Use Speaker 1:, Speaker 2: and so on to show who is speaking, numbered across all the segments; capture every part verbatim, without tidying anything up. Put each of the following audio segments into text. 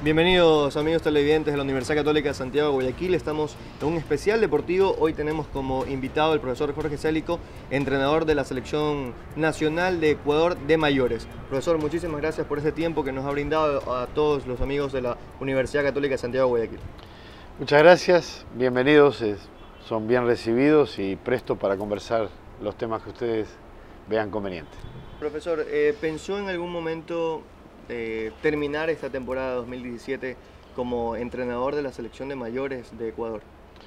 Speaker 1: Bienvenidos amigos televidentes de la Universidad Católica de Santiago de Guayaquil. Estamos en un especial deportivo. Hoy tenemos como invitado al profesor Jorge Célico, entrenador de la Selección Nacional de Ecuador de Mayores. Profesor, muchísimas gracias por este tiempo que nos ha brindado a todos los amigos de la Universidad Católica de Santiago de Guayaquil.
Speaker 2: Muchas gracias, bienvenidos, son bien recibidos y presto para conversar los temas que ustedes vean convenientes.
Speaker 1: Profesor, eh, ¿pensó en algún momento Eh, terminar esta temporada dos mil diecisiete como entrenador de la selección de mayores de Ecuador?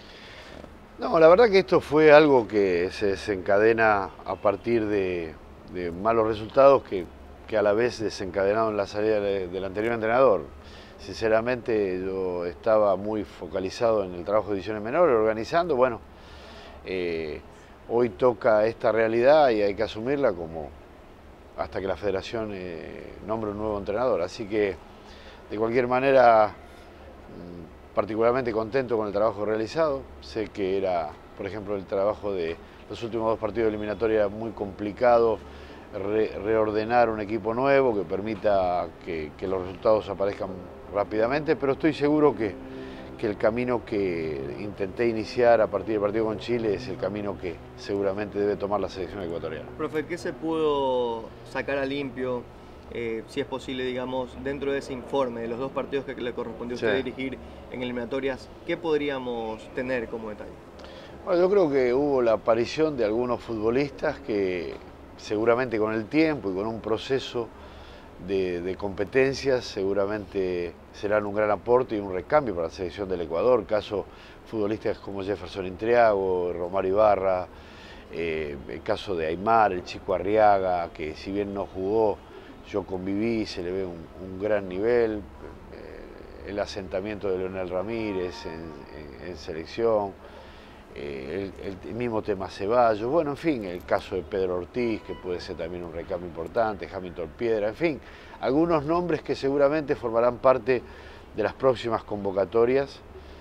Speaker 2: No, la verdad que esto fue algo que se desencadena a partir de, de malos resultados que, que a la vez desencadenaron la salida de, del anterior entrenador. Sinceramente yo estaba muy focalizado en el trabajo de divisiones menores, organizando, bueno, eh, hoy toca esta realidad y hay que asumirla como hasta que la federación eh, nombre un nuevo entrenador. Así que, de cualquier manera, particularmente contento con el trabajo realizado. Sé que era, por ejemplo, el trabajo de los últimos dos partidos de eliminatoria era muy complicado, re reordenar un equipo nuevo que permita que, que los resultados aparezcan rápidamente, pero estoy seguro que, que el camino que intenté iniciar a partir del partido con Chile es el camino que seguramente debe tomar la selección ecuatoriana.
Speaker 1: Profe, ¿qué se pudo sacar a limpio, eh, si es posible, digamos, dentro de ese informe de los dos partidos que le correspondió a usted sí. dirigir en eliminatorias? ¿Qué podríamos tener como detalle?
Speaker 2: Bueno, yo creo que hubo la aparición de algunos futbolistas que seguramente con el tiempo y con un proceso De, de competencias seguramente serán un gran aporte y un recambio para la selección del Ecuador. Caso futbolistas como Jefferson Intriago, Romario Ibarra, eh, el caso de Aymar, el Chico Arriaga, que si bien no jugó, yo conviví, se le ve un, un gran nivel. Eh, el asentamiento de Leonel Ramírez en, en, en selección. Eh, el, el mismo tema Ceballos, bueno, en fin, el caso de Pedro Ortiz, que puede ser también un recambio importante, Hamilton Piedra, en fin, algunos nombres que seguramente formarán parte de las próximas convocatorias.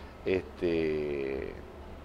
Speaker 2: Este,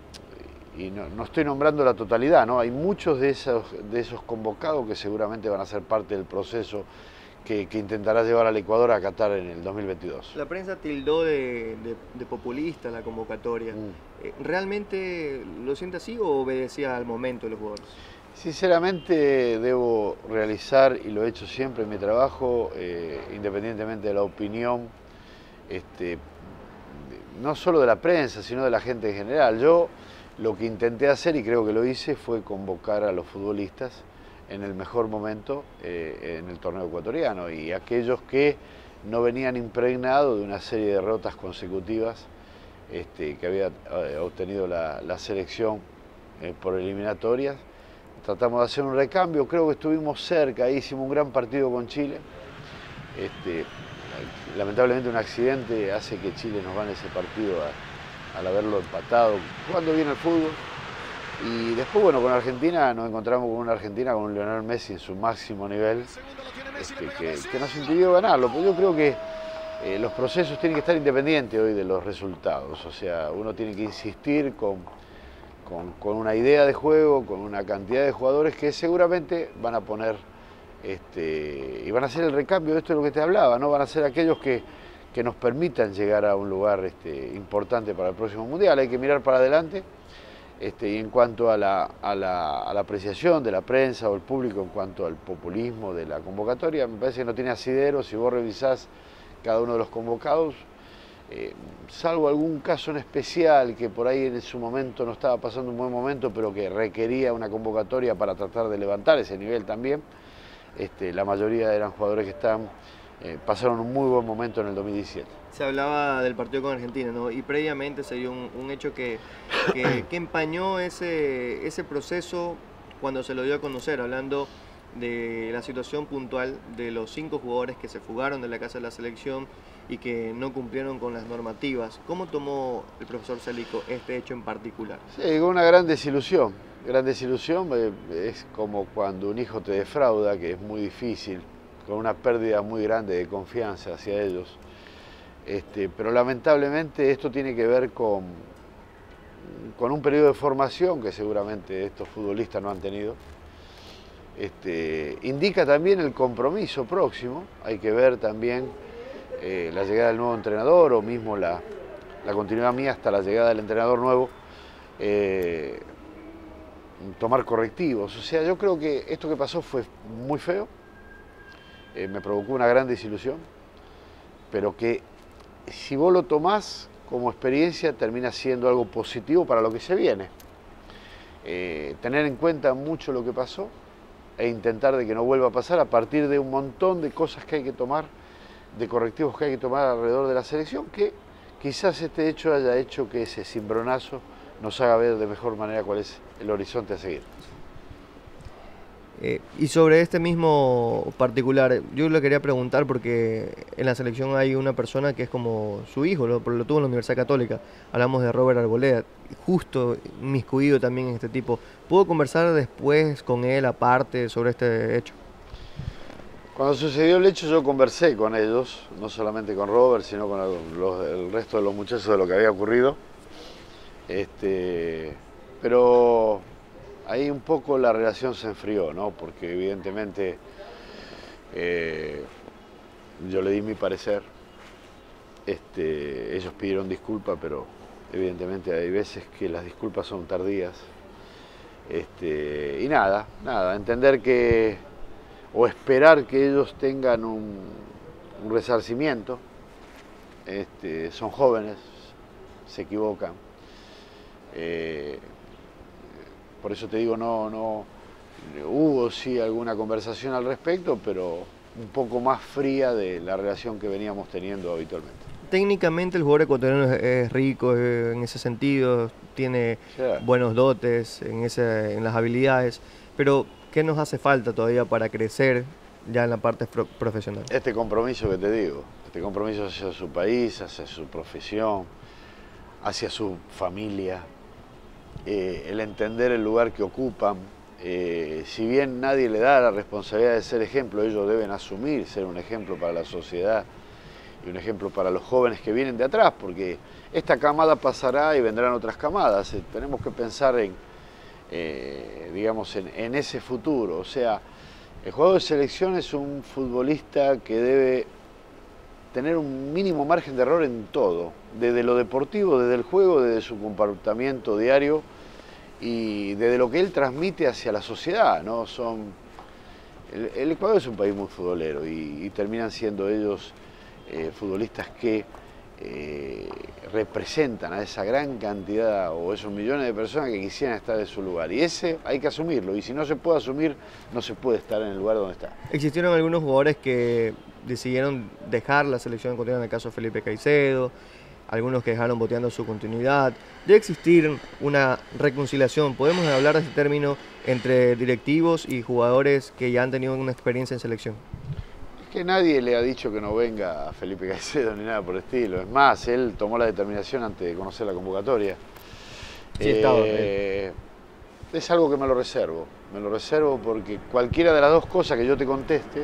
Speaker 2: y no, no estoy nombrando la totalidad, ¿no? Hay muchos de esos, de esos convocados que seguramente van a ser parte del proceso Que, que intentará llevar al Ecuador a Qatar en el dos mil veintidós.
Speaker 1: La prensa tildó de, de, de populista la convocatoria. Mm. ¿Realmente lo siente así o obedecía al momento de los jugadores?
Speaker 2: Sinceramente debo realizar, y lo he hecho siempre en mi trabajo, eh, independientemente de la opinión, este, no solo de la prensa, sino de la gente en general. Yo lo que intenté hacer, y creo que lo hice, fue convocar a los futbolistas en el mejor momento eh, en el torneo ecuatoriano, y aquellos que no venían impregnados de una serie de derrotas consecutivas este, que había eh, obtenido la, la selección eh, por eliminatorias. Tratamos de hacer un recambio, creo que estuvimos cerca, hicimos un gran partido con Chile. Este, lamentablemente un accidente hace que Chile nos gane ese partido a, al haberlo empatado, jugando bien al fútbol. Y después, bueno, con Argentina nos encontramos con una Argentina con un Lionel Messi en su máximo nivel, este, que, que nos impidió ganarlo. Pero yo creo que eh, los procesos tienen que estar independientes hoy de los resultados. O sea, uno tiene que insistir con, con, con una idea de juego, con una cantidad de jugadores que seguramente van a poner, este, y van a hacer el recambio de esto de lo que te hablaba, ¿no? Van a ser aquellos que, que nos permitan llegar a un lugar este, importante para el próximo Mundial. Hay que mirar para adelante. Este, y en cuanto a la, a, la, a la apreciación de la prensa o el público en cuanto al populismo de la convocatoria, me parece que no tiene asidero. Si vos revisás cada uno de los convocados, eh, salvo algún caso en especial que por ahí en su momento no estaba pasando un buen momento, pero que requería una convocatoria para tratar de levantar ese nivel también, este, la mayoría eran jugadores que están, eh, pasaron un muy buen momento en el dos mil diecisiete.
Speaker 1: Se hablaba del partido con Argentina, ¿no? Y previamente se dio un, un hecho que, que, que empañó ese, ese proceso cuando se lo dio a conocer, hablando de la situación puntual de los cinco jugadores que se fugaron de la casa de la selección y que no cumplieron con las normativas. ¿Cómo tomó el profesor Célico este hecho en particular?
Speaker 2: Sí, con una gran desilusión. Gran desilusión es como cuando un hijo te defrauda, que es muy difícil, con una pérdida muy grande de confianza hacia ellos. Este, pero lamentablemente esto tiene que ver con, con un periodo de formación que seguramente estos futbolistas no han tenido. Este, indica también el compromiso próximo. Hay que ver también eh, la llegada del nuevo entrenador o mismo la, la continuidad mía hasta la llegada del entrenador nuevo, eh, tomar correctivos. O sea, yo creo que esto que pasó fue muy feo, eh, me provocó una gran desilusión, pero que si vos lo tomás como experiencia termina siendo algo positivo para lo que se viene. Eh, tener en cuenta mucho lo que pasó e intentar de que no vuelva a pasar a partir de un montón de cosas que hay que tomar, de correctivos que hay que tomar alrededor de la selección, que quizás este hecho haya hecho que ese cimbronazo nos haga ver de mejor manera cuál es el horizonte a seguir.
Speaker 1: Eh, y sobre este mismo particular, yo le quería preguntar porque en la selección hay una persona que es como su hijo, lo, lo tuvo en la Universidad Católica. Hablamos de Robert Arboleda, justo inmiscuido también en este tipo. ¿Pudo conversar después con él aparte sobre este hecho?
Speaker 2: Cuando sucedió el hecho yo conversé con ellos, no solamente con Robert, sino con el, los, el resto de los muchachos de lo que había ocurrido. Este, pero ahí un poco la relación se enfrió, ¿no? Porque evidentemente eh, yo le di mi parecer, este, ellos pidieron disculpas, pero evidentemente hay veces que las disculpas son tardías. Este, y nada, nada, entender que, o esperar que ellos tengan un, un resarcimiento, este, son jóvenes, se equivocan. Eh, Por eso te digo, no, no hubo sí alguna conversación al respecto, pero un poco más fría de la relación que veníamos teniendo habitualmente.
Speaker 1: Técnicamente el jugador ecuatoriano es, es rico eh, en ese sentido, tiene sí. buenos dotes en, ese, en las habilidades, pero ¿qué nos hace falta todavía para crecer ya en la parte pro profesional?
Speaker 2: Este compromiso que te digo, este compromiso hacia su país, hacia su profesión, hacia su familia. Eh, el entender el lugar que ocupan, eh, si bien nadie le da la responsabilidad de ser ejemplo, ellos deben asumir ser un ejemplo para la sociedad y un ejemplo para los jóvenes que vienen de atrás, porque esta camada pasará y vendrán otras camadas. Eh, tenemos que pensar en, eh, digamos, en, en ese futuro. O sea, el jugador de selección es un futbolista que debe tener un mínimo margen de error en todo, desde lo deportivo, desde el juego, desde su comportamiento diario y desde lo que él transmite hacia la sociedad, ¿no? Son, el, el Ecuador es un país muy futbolero y, y terminan siendo ellos eh, futbolistas que eh, representan a esa gran cantidad o esos millones de personas que quisieran estar en su lugar. Y ese hay que asumirlo, y si no se puede asumir, no se puede estar en el lugar donde está.
Speaker 1: Existieron algunos jugadores que decidieron dejar la selección ecuatoriana, en el caso de Felipe Caicedo, algunos que dejaron boteando su continuidad. Debe existir una reconciliación, podemos hablar de este término, entre directivos y jugadores que ya han tenido una experiencia en selección.
Speaker 2: Es que nadie le ha dicho que no venga a Felipe Caicedo ni nada por el estilo. Es más, él tomó la determinación antes de conocer la convocatoria.
Speaker 1: Sí, estaba,
Speaker 2: eh, es algo que me lo reservo. Me lo reservo porque cualquiera de las dos cosas que yo te conteste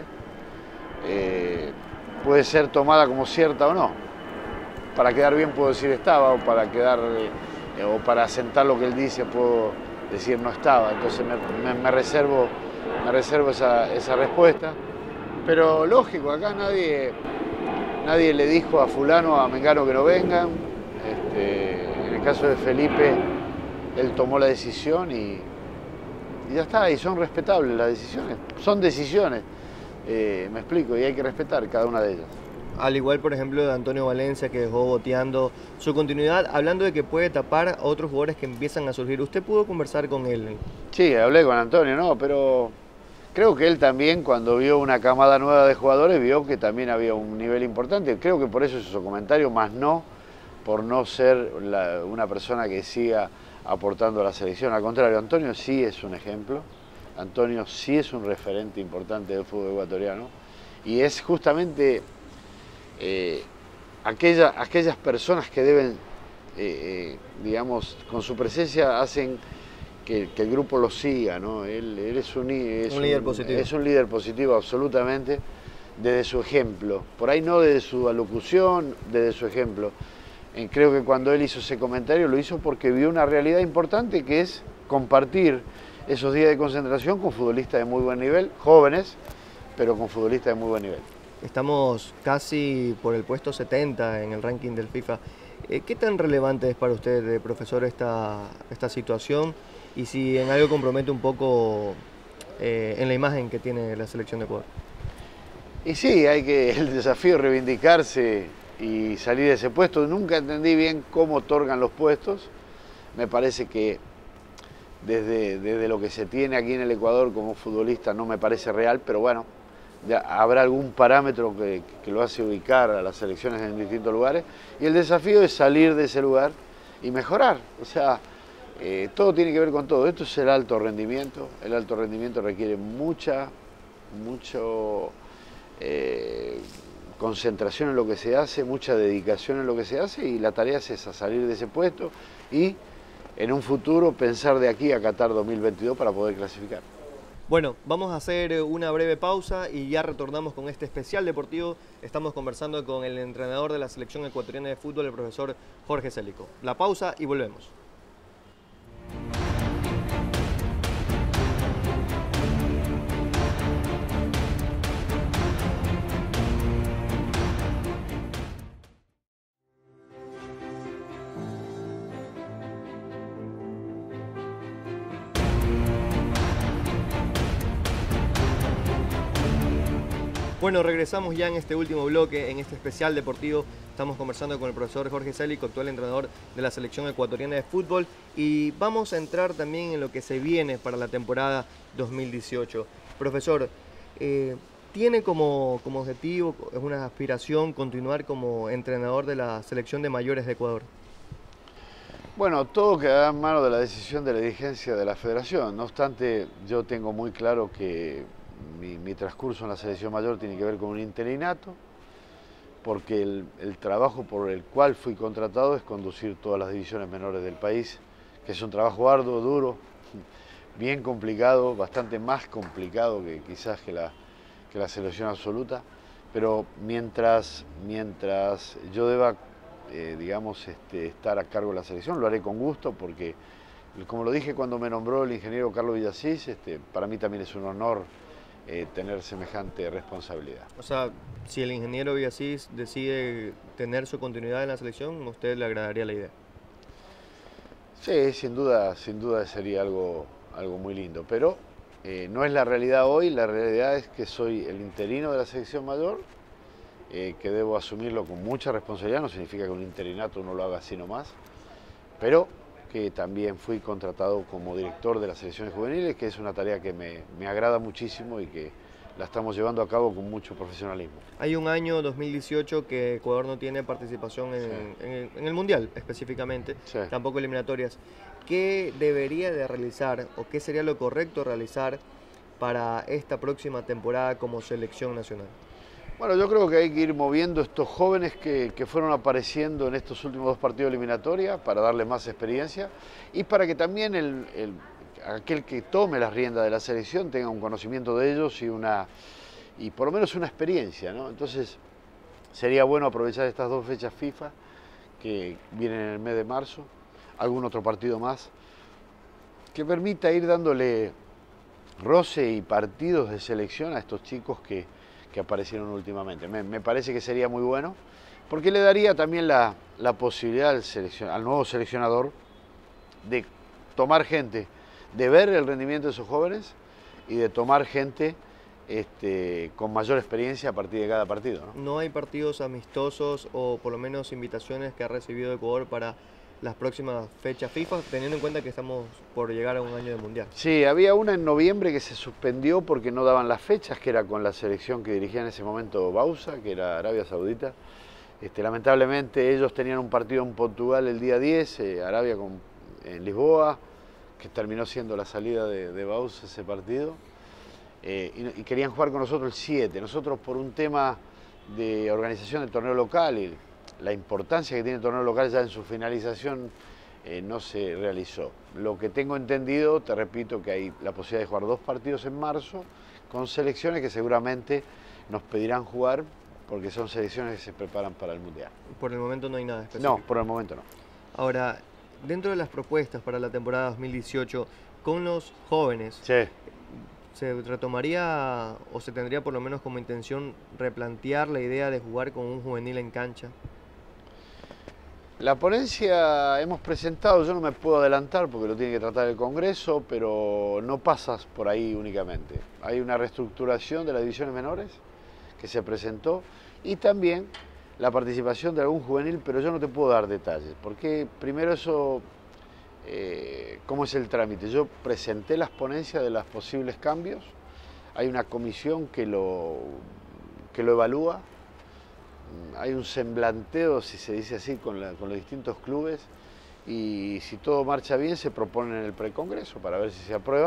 Speaker 2: eh, puede ser tomada como cierta o no. Para quedar bien puedo decir estaba, o para quedar eh, o para asentar lo que él dice puedo decir no estaba. Entonces me, me, me reservo, me reservo esa, esa respuesta. Pero lógico, acá nadie, nadie le dijo a fulano, a mengano que no vengan. Este, en el caso de Felipe, él tomó la decisión y, y ya está, y son respetables las decisiones. Son decisiones, eh, me explico, y hay que respetar cada una de ellas.
Speaker 1: Al igual, por ejemplo, de Antonio Valencia, que dejó boteando su continuidad, hablando de que puede tapar a otros jugadores que empiezan a surgir. ¿Usted pudo conversar con él?
Speaker 2: Sí, hablé con Antonio, no, pero creo que él también, cuando vio una camada nueva de jugadores, vio que también había un nivel importante. Creo que por eso hizo su comentario, más no por no ser la, una persona que siga aportando a la selección. Al contrario, Antonio sí es un ejemplo, Antonio sí es un referente importante del fútbol ecuatoriano y es justamente eh, aquella, aquellas personas que deben, eh, eh, digamos, con su presencia hacen Que, que el grupo lo siga, ¿no? Él, él es, un, es,
Speaker 1: un líder
Speaker 2: un,
Speaker 1: positivo.
Speaker 2: es un líder positivo absolutamente, desde su ejemplo. Por ahí no desde su alocución, desde su ejemplo. Eh, creo que cuando él hizo ese comentario lo hizo porque vio una realidad importante que es compartir esos días de concentración con futbolistas de muy buen nivel, jóvenes, pero con futbolistas de muy buen nivel.
Speaker 1: Estamos casi por el puesto setenta en el ranking del FIFA. Eh, ¿Qué tan relevante es para usted, eh, profesor, esta, esta situación? Y si en algo compromete un poco eh, en la imagen que tiene la selección de Ecuador.
Speaker 2: Y sí, hay que el desafío es reivindicarse y salir de ese puesto. Nunca entendí bien cómo otorgan los puestos. Me parece que desde, desde lo que se tiene aquí en el Ecuador como futbolista no me parece real, pero bueno, ya habrá algún parámetro que, que lo hace ubicar a las selecciones en distintos lugares. Y el desafío es salir de ese lugar y mejorar. O sea, eh, todo tiene que ver con todo. Esto es el alto rendimiento. El alto rendimiento requiere mucha, mucho... Eh, concentración en lo que se hace, mucha dedicación en lo que se hace, y la tarea es esa, salir de ese puesto y en un futuro pensar de aquí a Qatar dos mil veintidós para poder clasificar.
Speaker 1: Bueno, vamos a hacer una breve pausa y ya retornamos con este especial deportivo. Estamos conversando con el entrenador de la selección ecuatoriana de fútbol, el profesor Jorge Célico. La pausa y volvemos. Bueno, regresamos ya en este último bloque, en este especial deportivo. Estamos conversando con el profesor Jorge Célico, actual entrenador de la selección ecuatoriana de fútbol, y vamos a entrar también en lo que se viene para la temporada dos mil dieciocho. Profesor, eh, ¿tiene como, como objetivo, es una aspiración, continuar como entrenador de la selección de mayores de Ecuador?
Speaker 2: Bueno, todo quedará en manos de la decisión de la dirigencia de la federación. No obstante, yo tengo muy claro que Mi, mi transcurso en la selección mayor tiene que ver con un interinato, porque el, el trabajo por el cual fui contratado es conducir todas las divisiones menores del país, que es un trabajo arduo, duro, bien complicado, bastante más complicado que quizás que la, que la selección absoluta, pero mientras, mientras yo deba, eh, digamos, este, estar a cargo de la selección, lo haré con gusto, porque, como lo dije cuando me nombró el ingeniero Carlos Villasís, este, para mí también es un honor Eh, tener semejante responsabilidad.
Speaker 1: O sea, si el ingeniero Villasís decide tener su continuidad en la selección, ¿a usted le agradaría la idea?
Speaker 2: Sí, sin duda, sin duda sería algo, algo muy lindo, pero eh, no es la realidad hoy. La realidad es que soy el interino de la selección mayor, eh, que debo asumirlo con mucha responsabilidad. No significa que un interinato uno lo haga así nomás, pero que también fui contratado como director de las selecciones juveniles, que es una tarea que me, me agrada muchísimo y que la estamos llevando a cabo con mucho profesionalismo.
Speaker 1: Hay un año dos mil dieciocho que Ecuador no tiene participación en, sí. en, el, en el Mundial específicamente, sí. Tampoco eliminatorias. ¿Qué debería de realizar o qué sería lo correcto realizar para esta próxima temporada como selección nacional?
Speaker 2: Bueno, yo creo que hay que ir moviendo estos jóvenes que, que fueron apareciendo en estos últimos dos partidos de eliminatoria para darles más experiencia y para que también el, el, aquel que tome las riendas de la selección tenga un conocimiento de ellos y, una, y por lo menos una experiencia, ¿no? Entonces sería bueno aprovechar estas dos fechas FIFA que vienen en el mes de marzo, algún otro partido más, que permita ir dándole roce y partidos de selección a estos chicos que que aparecieron últimamente. Me, me parece que sería muy bueno, porque le daría también la, la posibilidad al, seleccion, al nuevo seleccionador de tomar gente, de ver el rendimiento de esos jóvenes y de tomar gente este, con mayor experiencia a partir de cada partido, ¿no?
Speaker 1: ¿No hay partidos amistosos o por lo menos invitaciones que ha recibido Ecuador para las próximas fechas FIFA, teniendo en cuenta que estamos por llegar a un año de Mundial?
Speaker 2: Sí, había una en noviembre que se suspendió porque no daban las fechas, que era con la selección que dirigía en ese momento Bausa, que era Arabia Saudita. Este, lamentablemente ellos tenían un partido en Portugal el día diez, eh, Arabia con, en Lisboa, que terminó siendo la salida de, de Bausa ese partido, eh, y, y querían jugar con nosotros el siete. Nosotros, por un tema de organización del torneo local y la importancia que tiene el torneo local ya en su finalización, eh, no se realizó. Lo que tengo entendido, te repito, que hay la posibilidad de jugar dos partidos en marzo con selecciones que seguramente nos pedirán jugar porque son selecciones que se preparan para el Mundial.
Speaker 1: Por el momento no hay nada específico.
Speaker 2: No, por el momento no.
Speaker 1: Ahora, dentro de las propuestas para la temporada dos mil dieciocho, con los jóvenes,
Speaker 2: sí.
Speaker 1: ¿Se retomaría o se tendría por lo menos como intención replantear la idea de jugar con un juvenil en cancha?
Speaker 2: La ponencia hemos presentado, yo no me puedo adelantar porque lo tiene que tratar el Congreso, pero no pasas por ahí únicamente. Hay una reestructuración de las divisiones menores que se presentó y también la participación de algún juvenil, pero yo no te puedo dar detalles, porque primero eso, eh, ¿cómo es el trámite? Yo presenté las ponencias de los posibles cambios, hay una comisión que lo, que lo evalúa, hay un semblanteo, si se dice así, con, la, con los distintos clubes y si todo marcha bien se propone en el precongreso para ver si se aprueba.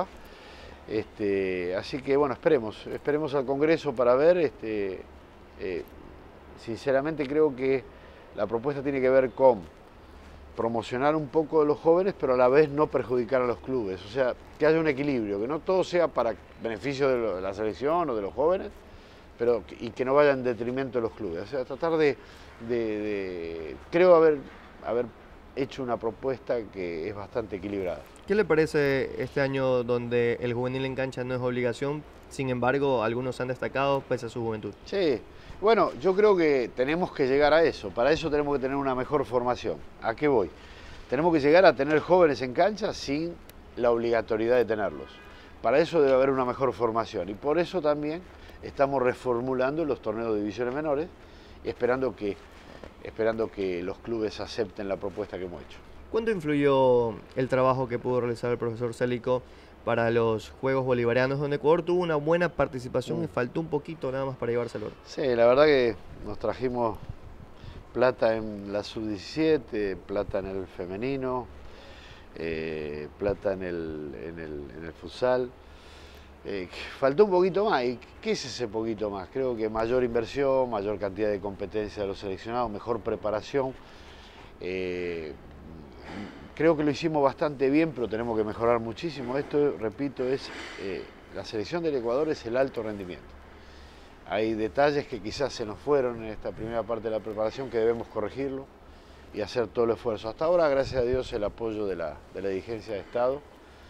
Speaker 2: Este, así que bueno, esperemos, esperemos al Congreso para ver. Este, eh, sinceramente creo que la propuesta tiene que ver con promocionar un poco a los jóvenes, pero a la vez no perjudicar a los clubes. O sea, que haya un equilibrio, que no todo sea para beneficio de, lo, de la selección o de los jóvenes, pero y que no vaya en detrimento de los clubes. O sea, tratar de, de, de creo haber, haber hecho una propuesta que es bastante equilibrada.
Speaker 1: ¿Qué le parece este año donde el juvenil en cancha no es obligación? Sin embargo, algunos han destacado pese a su juventud.
Speaker 2: Sí, bueno, yo creo que tenemos que llegar a eso. Para eso tenemos que tener una mejor formación. ¿A qué voy? Tenemos que llegar a tener jóvenes en cancha sin la obligatoriedad de tenerlos. Para eso debe haber una mejor formación y por eso también estamos reformulando los torneos de divisiones menores y esperando que, esperando que los clubes acepten la propuesta que hemos hecho.
Speaker 1: ¿Cuánto influyó el trabajo que pudo realizar el profesor Célico para los Juegos Bolivarianos, donde Ecuador tuvo una buena participación mm. y faltó un poquito nada más para llevárselo?
Speaker 2: Sí, la verdad que nos trajimos plata en la sub diecisiete, plata en el femenino, eh, plata en el, en el, en el futsal. Eh, faltó un poquito más. ¿Y qué es ese poquito más? Creo que mayor inversión, mayor cantidad de competencia de los seleccionados, mejor preparación. Eh, creo que lo hicimos bastante bien, pero tenemos que mejorar muchísimo. Esto, repito, es eh, la selección del Ecuador es el alto rendimiento. Hay detalles que quizás se nos fueron en esta primera parte de la preparación que debemos corregirlo y hacer todo el esfuerzo. Hasta ahora, gracias a Dios, el apoyo de la, de la dirigencia de Estado.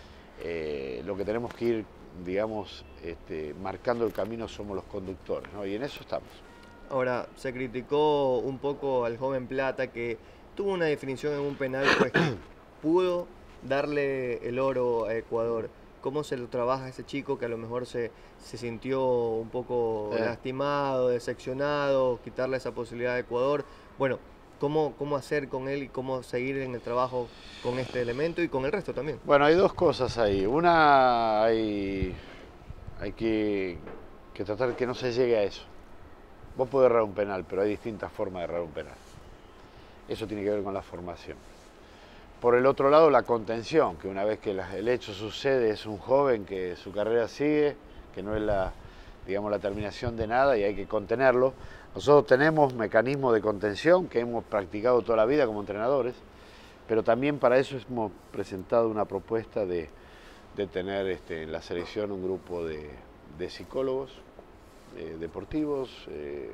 Speaker 2: Eh, lo que tenemos que ir, digamos, este, marcando el camino somos los conductores, ¿no? Y en eso estamos.
Speaker 1: Ahora, se criticó un poco al joven Plata que tuvo una definición en un penal pues, que pudo darle el oro a Ecuador. ¿Cómo se lo trabaja a ese chico que a lo mejor se, se sintió un poco eh. lastimado, decepcionado, quitarle esa posibilidad a Ecuador? Bueno, ¿cómo, ¿cómo hacer con él y cómo seguir en el trabajo con este elemento y con el resto también?
Speaker 2: Bueno, hay dos cosas ahí. Una, hay, hay que, que tratar que no se llegue a eso. Vos podés errar un penal, pero hay distintas formas de errar un penal. Eso tiene que ver con la formación. Por el otro lado, la contención, que una vez que la, el hecho sucede, es un joven que su carrera sigue, que no es la, digamos, la terminación de nada y hay que contenerlo. Nosotros tenemos mecanismos de contención que hemos practicado toda la vida como entrenadores, pero también para eso hemos presentado una propuesta de, de tener este, en la selección un grupo de, de psicólogos eh, deportivos, eh,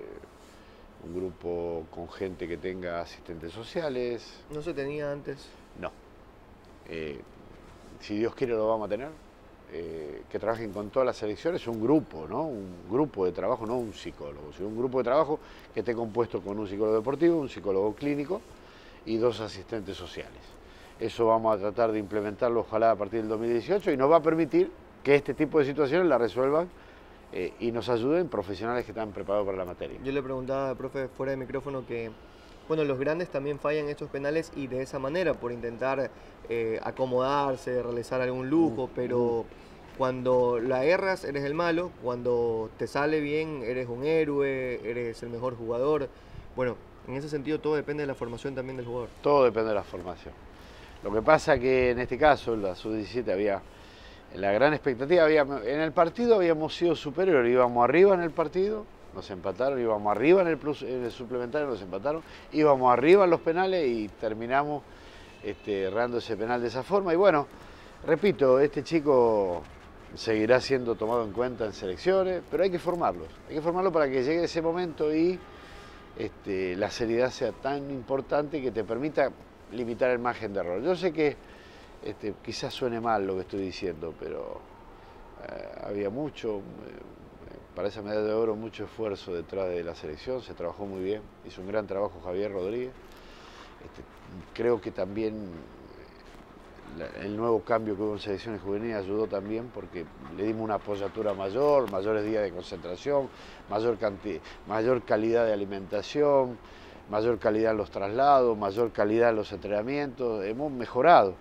Speaker 2: un grupo con gente que tenga asistentes sociales.
Speaker 1: ¿No se tenía antes?
Speaker 2: No. Eh, si Dios quiere lo vamos a tener. Eh, que trabajen con todas las selecciones, un grupo, ¿no? Un grupo de trabajo, no un psicólogo, sino un grupo de trabajo que esté compuesto con un psicólogo deportivo, un psicólogo clínico y dos asistentes sociales. Eso vamos a tratar de implementarlo ojalá a partir del dos mil dieciocho y nos va a permitir que este tipo de situaciones la resuelvan eh, y nos ayuden profesionales que están preparados para la materia.
Speaker 1: Yo le preguntaba al profe fuera de micrófono que, bueno, los grandes también fallan estos penales y de esa manera, por intentar eh, acomodarse, realizar algún lujo, pero cuando la erras eres el malo, cuando te sale bien eres un héroe, eres el mejor jugador. Bueno, en ese sentido todo depende de la formación también del jugador.
Speaker 2: Todo depende de la formación. Lo que pasa que en este caso, en la sub diecisiete había la gran expectativa, había, en el partido habíamos sido superiores, íbamos arriba en el partido, nos empataron, íbamos arriba en el, plus, en el suplementario, nos empataron, íbamos arriba en los penales y terminamos este, errando ese penal de esa forma. Y bueno, repito, este chico seguirá siendo tomado en cuenta en selecciones, pero hay que formarlos, hay que formarlos para que llegue ese momento y este, la seriedad sea tan importante que te permita limitar el margen de error. Yo sé que este, quizás suene mal lo que estoy diciendo, pero eh, había mucho, eh, para esa medalla de oro, mucho esfuerzo detrás de la selección, se trabajó muy bien, hizo un gran trabajo Javier Rodríguez. Este, creo que también la, el nuevo cambio que hubo en selecciones juveniles ayudó también porque le dimos una apoyatura mayor, mayores días de concentración, mayor, cantidad, mayor calidad de alimentación, mayor calidad en los traslados, mayor calidad en los entrenamientos, hemos mejorado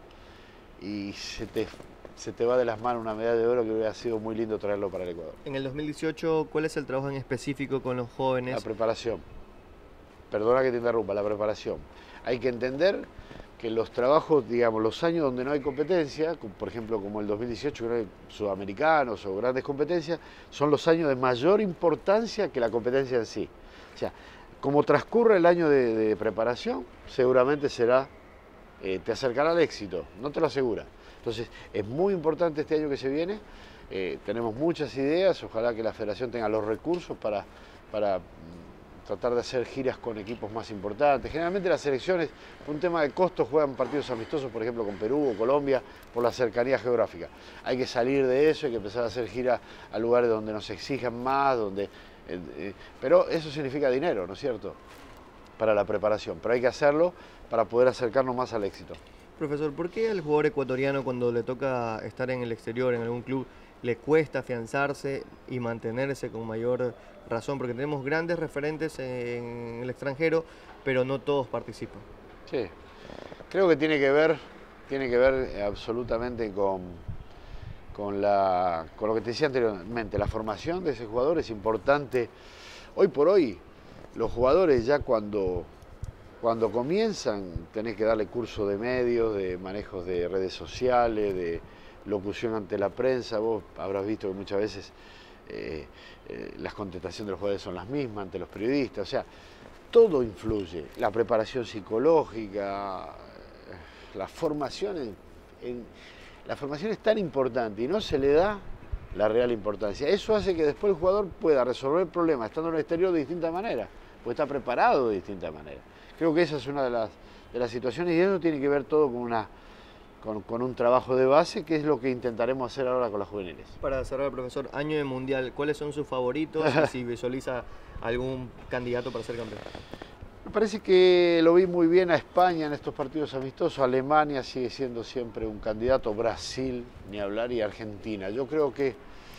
Speaker 2: y se te, se te va de las manos una medalla de oro que hubiera sido muy lindo traerlo para el Ecuador.
Speaker 1: En el dos mil dieciocho, ¿cuál es el trabajo en específico con los jóvenes?
Speaker 2: La preparación. Perdona que te interrumpa, la preparación. Hay que entender que los trabajos, digamos, los años donde no hay competencia, por ejemplo como el dos mil dieciocho, que no hay sudamericanos o grandes competencias, son los años de mayor importancia que la competencia en sí. O sea, como transcurre el año de, de preparación, seguramente será, eh, te acercará al éxito, no te lo asegura. Entonces, es muy importante este año que se viene, eh, tenemos muchas ideas, ojalá que la federación tenga los recursos para, para tratar de hacer giras con equipos más importantes. Generalmente las selecciones, por un tema de costos, juegan partidos amistosos, por ejemplo con Perú o Colombia, por la cercanía geográfica. Hay que salir de eso, hay que empezar a hacer giras a lugares donde nos exijan más, donde... Eh, eh, pero eso significa dinero, ¿no es cierto?, para la preparación, pero hay que hacerlo para poder acercarnos más al éxito.
Speaker 1: Profesor, ¿por qué al jugador ecuatoriano cuando le toca estar en el exterior, en algún club, le cuesta afianzarse y mantenerse con mayor razón? Porque tenemos grandes referentes en el extranjero, pero no todos participan.
Speaker 2: Sí, creo que tiene que ver, tiene que ver absolutamente con, con, la, con lo que te decía anteriormente, la formación de ese jugador es importante. Hoy por hoy, los jugadores ya cuando, cuando comienzan, tenés que darle curso de medios, de manejos de redes sociales, de locución ante la prensa. Vos habrás visto que muchas veces eh, eh, las contestaciones de los jugadores son las mismas ante los periodistas. O sea, todo influye. La preparación psicológica, la formación, en, en, la formación es tan importante y no se le da la real importancia. Eso hace que después el jugador pueda resolver problemas estando en el exterior de distinta manera, porque está preparado de distinta manera. Creo que esa es una de las, de las situaciones y eso tiene que ver todo con una Con, con un trabajo de base, que es lo que intentaremos hacer ahora con los juveniles.
Speaker 1: Para cerrar, profesor, año de Mundial, ¿cuáles son sus favoritos y si visualiza algún candidato para ser campeón?
Speaker 2: Me parece que lo vi muy bien a España en estos partidos amistosos, Alemania sigue siendo siempre un candidato, Brasil, ni hablar, y Argentina. Yo creo que,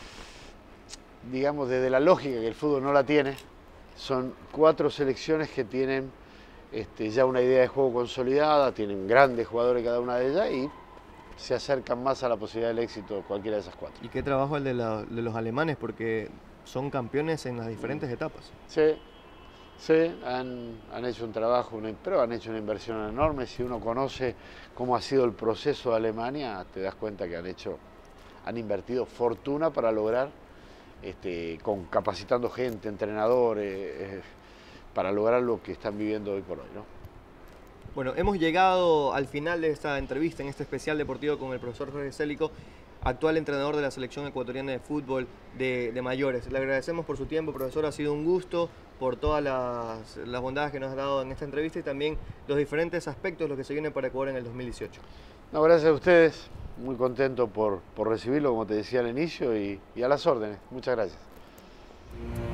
Speaker 2: digamos, desde la lógica que el fútbol no la tiene, son cuatro selecciones que tienen Este, ya una idea de juego consolidada, tienen grandes jugadores cada una de ellas y se acercan más a la posibilidad del éxito cualquiera de esas cuatro.
Speaker 1: ¿Y qué trabajo el de, la, de los alemanes? Porque son campeones en las diferentes
Speaker 2: mm.
Speaker 1: etapas.
Speaker 2: Sí, sí, han, han hecho un trabajo, una, pero han hecho una inversión enorme. Si uno conoce cómo ha sido el proceso de Alemania, te das cuenta que han hecho, han invertido fortuna para lograr, este, con capacitando gente, entrenadores, eh, para lograr lo que están viviendo hoy por hoy, ¿no?
Speaker 1: Bueno, hemos llegado al final de esta entrevista, en este especial deportivo con el profesor Jorge Célico, actual entrenador de la selección ecuatoriana de fútbol de, de mayores. Le agradecemos por su tiempo, profesor, ha sido un gusto, por todas las, las bondades que nos ha dado en esta entrevista y también los diferentes aspectos de lo que se viene para Ecuador en el dos mil dieciocho.
Speaker 2: No, gracias a ustedes, muy contento por, por recibirlo, como te decía al inicio, y, y a las órdenes. Muchas gracias.